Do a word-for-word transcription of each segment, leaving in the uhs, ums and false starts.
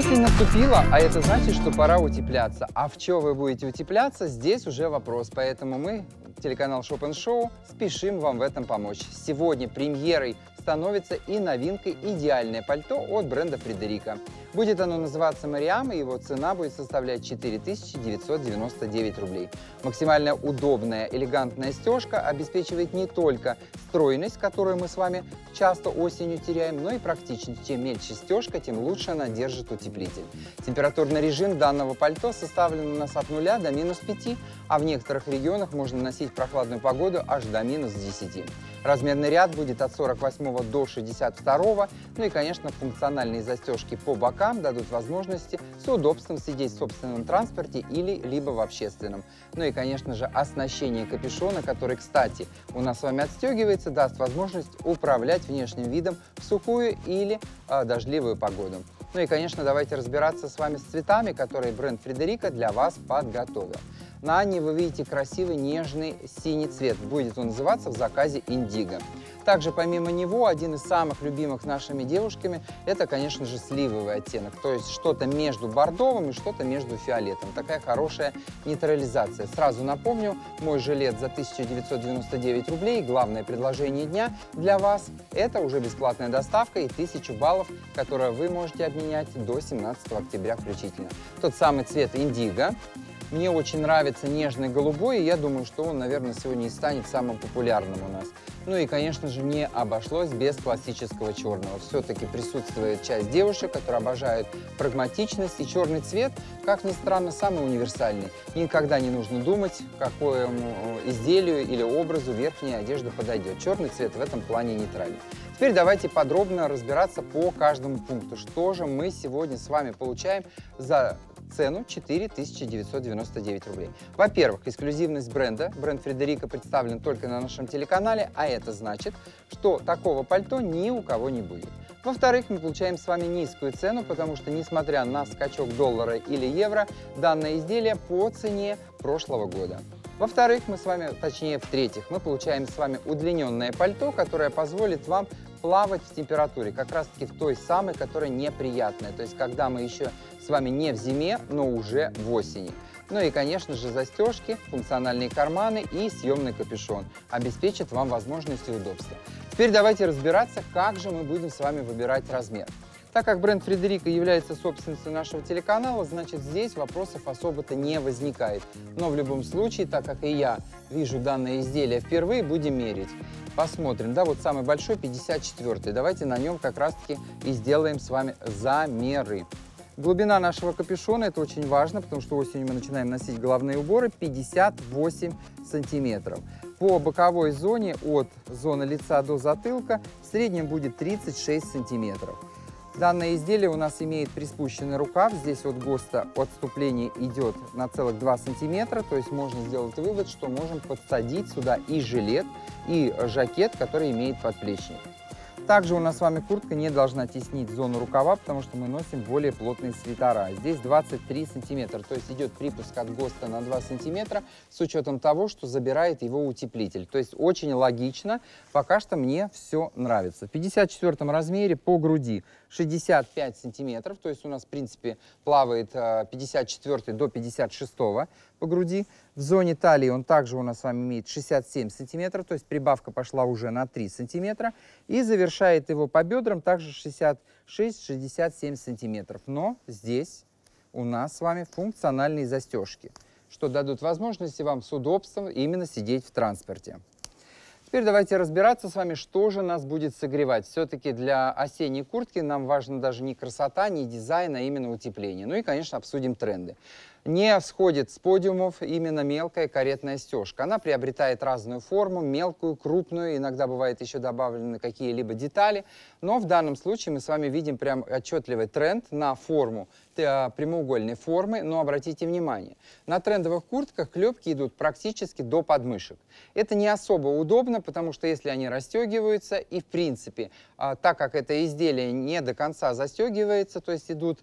Осень наступила, а это значит, что пора утепляться. А в чем вы будете утепляться, здесь уже вопрос. Поэтому мы, телеканал Shop and Show, спешим вам в этом помочь. Сегодня премьерой становится и новинкой идеальное пальто от бренда Фредерика. Будет оно называться Мариам, и его цена будет составлять четыре тысячи девятьсот девяносто девять рублей. Максимально удобная, элегантная стежка обеспечивает не только стройность, которую мы с вами часто осенью теряем, но и практичность. Чем мельче стежка, тем лучше она держит утеплитель. Температурный режим данного пальто составлен у нас от нуля до минус пяти, а в некоторых регионах можно носить прохладную погоду аж до минус десяти. Размерный ряд будет от сорок восьмого до шестьдесят второго. Ну и, конечно, функциональные застежки по бокам дадут возможности с удобством сидеть в собственном транспорте или либо в общественном. Ну и, конечно же, оснащение капюшона, который, кстати, у нас с вами отстегивается, даст возможность управлять внешним видом в сухую или э, дождливую погоду. Ну и, конечно, давайте разбираться с вами с цветами, которые бренд Фредерика для вас подготовил. На Анне вы видите красивый нежный синий цвет. Будет он называться в заказе «Индиго». Также помимо него один из самых любимых нашими девушками – это, конечно же, сливовый оттенок. То есть что-то между бордовым и что-то между фиолетом. Такая хорошая нейтрализация. Сразу напомню, мой жилет за тысячу девятьсот девяносто девять рублей. Главное предложение дня для вас – это уже бесплатная доставка и тысячу баллов, которые вы можете обменять до семнадцатого октября включительно. Тот самый цвет «Индиго». Мне очень нравится нежный голубой, и я думаю, что он, наверное, сегодня и станет самым популярным у нас. Ну и, конечно же, не обошлось без классического черного. Все-таки присутствует часть девушек, которые обожают прагматичность, и черный цвет, как ни странно, самый универсальный. Никогда не нужно думать, к какому изделию или образу верхняя одежда подойдет. Черный цвет в этом плане нейтральный. Теперь давайте подробно разбираться по каждому пункту. Что же мы сегодня с вами получаем за цену четыре тысячи девятьсот девяносто девять рублей. Во-первых, эксклюзивность бренда. Бренд Фредерика представлен только на нашем телеканале, а это значит, что такого пальто ни у кого не будет. Во-вторых, мы получаем с вами низкую цену, потому что, несмотря на скачок доллара или евро, данное изделие по цене прошлого года. Во-вторых, мы с вами, точнее, в-третьих, мы получаем с вами удлиненное пальто, которое позволит вам плавать в температуре, как раз-таки в той самой, которая неприятная. То есть, когда мы еще с вами не в зиме, но уже в осени. Ну и, конечно же, застежки, функциональные карманы и съемный капюшон обеспечат вам возможности и удобства. Теперь давайте разбираться, как же мы будем с вами выбирать размер. Так как бренд Фредерика является собственностью нашего телеканала, значит, здесь вопросов особо-то не возникает. Но в любом случае, так как и я вижу данное изделие впервые, будем мерить. Посмотрим, да, вот самый большой пятьдесят четвёртый. Давайте на нем как раз-таки и сделаем с вами замеры. Глубина нашего капюшона, это очень важно, потому что осенью мы начинаем носить головные уборы, пятьдесят восемь сантиметров. По боковой зоне от зоны лица до затылка в среднем будет тридцать шесть сантиметров. Данное изделие у нас имеет приспущенный рукав. Здесь вот ГОСТа отступление идет на целых два сантиметра. То есть можно сделать вывод, что можем подсадить сюда и жилет, и жакет, который имеет подплечник. Также у нас с вами куртка не должна теснить зону рукава, потому что мы носим более плотные свитера. Здесь двадцать три сантиметра, то есть идет припуск от ГОСТа на два сантиметра с учетом того, что забирает его утеплитель. То есть очень логично, пока что мне все нравится. В пятьдесят четвёртом размере по груди шестьдесят пять сантиметров, то есть у нас в принципе плавает пятьдесят четвёртый до пятьдесят шестого по груди. В зоне талии он также у нас с вами имеет шестьдесят семь сантиметров, то есть прибавка пошла уже на три сантиметра. И завершает его по бедрам также шестьдесят шесть — шестьдесят семь сантиметров. Но здесь у нас с вами функциональные застежки, что дадут возможности вам с удобством именно сидеть в транспорте. Теперь давайте разбираться с вами, что же нас будет согревать. Все-таки для осенней куртки нам важна даже не красота, не дизайн, а именно утепление. Ну и, конечно, обсудим тренды. Не всходит с подиумов именно мелкая каретная стежка. Она приобретает разную форму, мелкую, крупную, иногда бывает еще добавлены какие-либо детали. Но в данном случае мы с вами видим прям отчетливый тренд на форму прямоугольной формы. Но обратите внимание, на трендовых куртках клепки идут практически до подмышек. Это не особо удобно, потому что если они расстегиваются, и в принципе, так как это изделие не до конца застегивается, то есть идут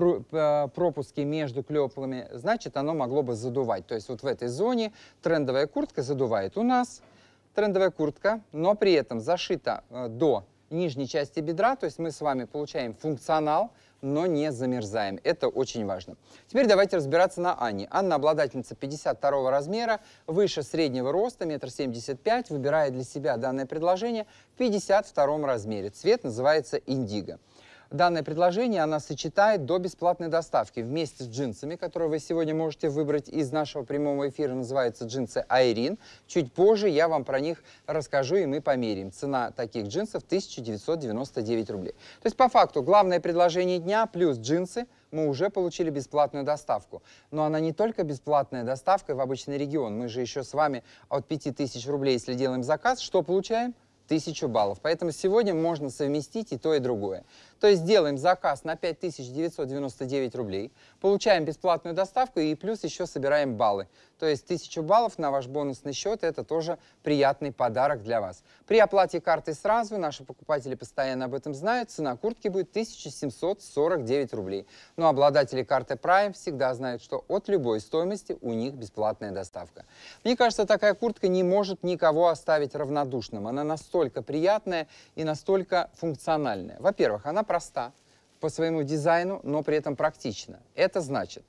пропуски между клепками, значит, оно могло бы задувать. То есть вот в этой зоне трендовая куртка задувает. У нас трендовая куртка, но при этом зашита до нижней части бедра, то есть мы с вами получаем функционал, но не замерзаем. Это очень важно. Теперь давайте разбираться на Анне. Анна обладательница пятьдесят второго размера, выше среднего роста, метр семьдесят пять, выбирает для себя данное предложение в пятьдесят втором размере. Цвет называется индиго. Данное предложение она сочетает до бесплатной доставки вместе с джинсами, которые вы сегодня можете выбрать из нашего прямого эфира. Называются джинсы Айрин. Чуть позже я вам про них расскажу, и мы померяем. Цена таких джинсов тысяча девятьсот девяносто девять рублей. То есть по факту главное предложение дня плюс джинсы мы уже получили бесплатную доставку. Но она не только бесплатная доставка в обычный регион. Мы же еще с вами от пяти тысяч рублей, если делаем заказ, что получаем? Тысячу баллов. Поэтому сегодня можно совместить и то, и другое. То есть делаем заказ на пять тысяч девятьсот девяносто девять рублей, получаем бесплатную доставку и плюс еще собираем баллы. То есть тысячу баллов на ваш бонусный счет – это тоже приятный подарок для вас. При оплате картой сразу, наши покупатели постоянно об этом знают, цена куртки будет тысяча семьсот сорок девять рублей. Но обладатели карты Prime всегда знают, что от любой стоимости у них бесплатная доставка. Мне кажется, такая куртка не может никого оставить равнодушным. Она настолько приятная и настолько функциональная. Во-первых, она проста по своему дизайну, но при этом практична. Это значит,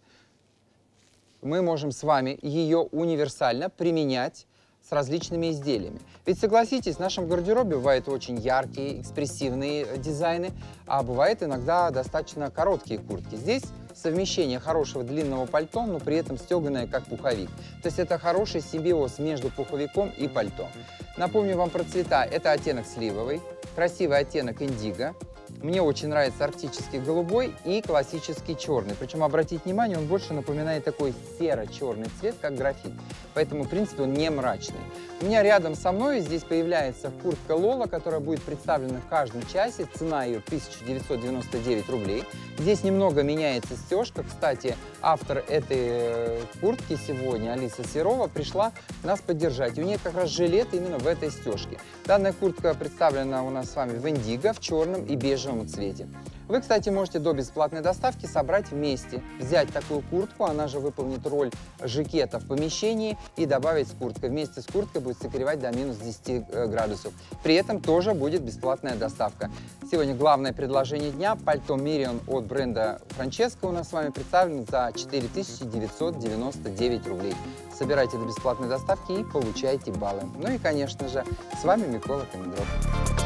мы можем с вами ее универсально применять с различными изделиями. Ведь согласитесь, в нашем гардеробе бывают очень яркие, экспрессивные дизайны, а бывает иногда достаточно короткие куртки. Здесь совмещение хорошего длинного пальто, но при этом стеганое как пуховик. То есть это хороший симбиоз между пуховиком и пальто. Напомню вам про цвета. Это оттенок сливовый, красивый оттенок индиго. Мне очень нравится арктический голубой и классический черный. Причем, обратите внимание, он больше напоминает такой серо-черный цвет, как графит. Поэтому, в принципе, он не мрачный. У меня рядом со мной здесь появляется куртка Лола, которая будет представлена в каждом часе. Цена ее тысяча девятьсот девяносто девять рублей. Здесь немного меняется стежка. Кстати, автор этой куртки сегодня, Алиса Серова, пришла нас поддержать. И у нее как раз жилет именно в этой стежке. Данная куртка представлена у нас с вами в индиго, в черном и бежевом цвете. Вы, кстати, можете до бесплатной доставки собрать вместе, взять такую куртку, она же выполнит роль жакета в помещении, и добавить с курткой. Вместе с курткой будет согревать до минус десяти градусов. При этом тоже будет бесплатная доставка. Сегодня главное предложение дня – пальто Mirion от бренда Francesca у нас с вами представлено за четыре тысячи девятьсот девяносто девять рублей. Собирайте до бесплатной доставки и получайте баллы. Ну и, конечно же, с вами Микола Коминдров.